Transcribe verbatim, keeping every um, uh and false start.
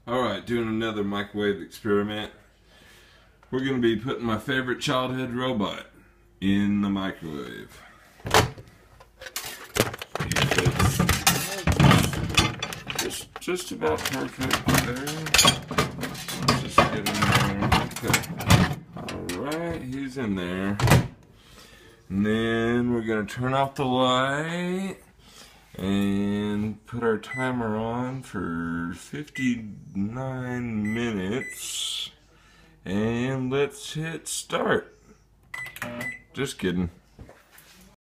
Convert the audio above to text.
Alright, doing another microwave experiment. We're going to be putting my favorite childhood robot in the microwave. Just, just about perfect there. Let's just get in there. Okay. Alright, he's in there. And then we're going to turn off the light and put our timer on for fifty-nine minutes, and let's hit start. Just kidding.